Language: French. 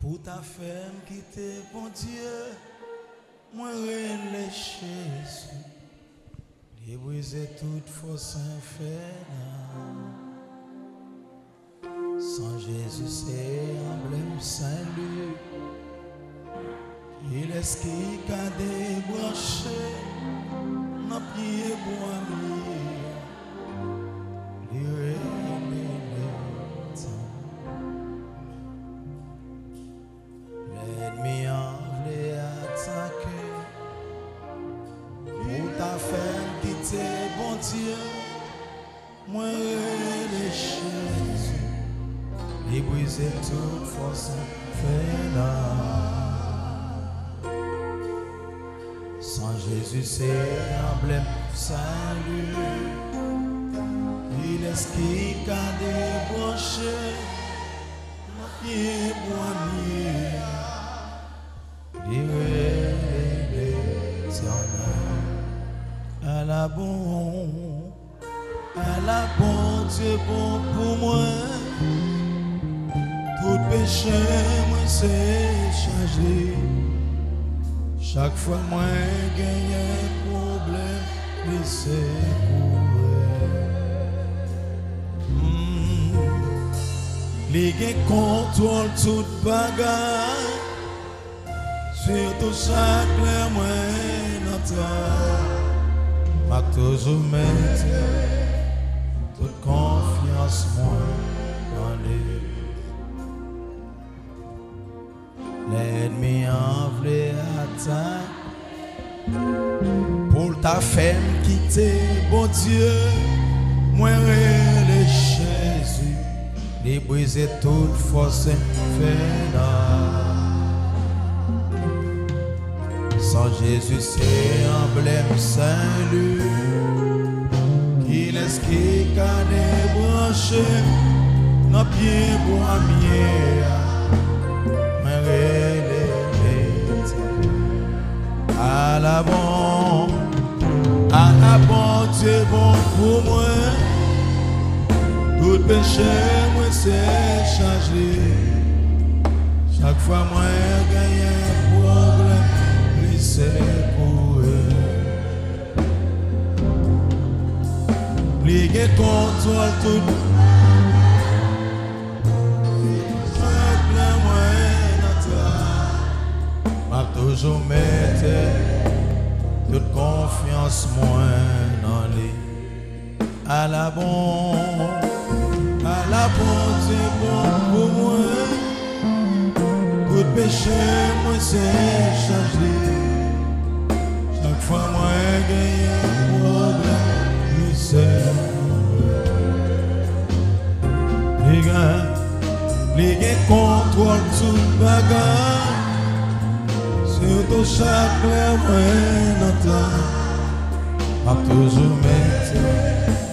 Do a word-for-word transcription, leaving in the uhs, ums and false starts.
Pour ta femme qui t'est bon Dieu, moi relais Jésus, il brisé toute force infernale. Sans Jésus, c'est emblème salut. Il est ce qui a débranché, n'a pied bois lire. L'ennemi en voulait attaquer. Pour ta femme qui t'est bon Dieu, moi les Jésus, il brisait toute force infernale. Sans Jésus, c'est emblème salut. Il est ce qui a débranché, il est bon. Elle a bon, elle a bon Dieu bon pour moi. Tout péché, moi c'est chargé. Chaque fois moi gagne un problème, laissez courir. Les gains contrôlent toute bagarre. Surtout chaque clair moi notre m'a toujours mettre toute confiance moi dans les l'ennemi en voulait attaquer. Pour ta femme qui t'est bon Dieu, moi les Jésus, les briser toute force infernale. Sans Jésus, c'est emblème salut. Qu'il est ce qui a débranché, nos pieds bois mieux. À la bon, à la bon Dieu bon pour moi. Tout péché, moi c'est chargé. Chaque fois moi gagne un problème. C'est pour eux. Ligue contrôle tout. Simple moyen naturel. M'a toujours mettre toute confiance moins dans les. À la bon, à la bonne, c'est bon pour moi. Tout péché, moi c'est chargé. Chaque fois moi gagne un problème, je sais. Les gars, les gars contrôlent toute bagarre. Surtout chaque clair moi n'entend. M'a toujours mettre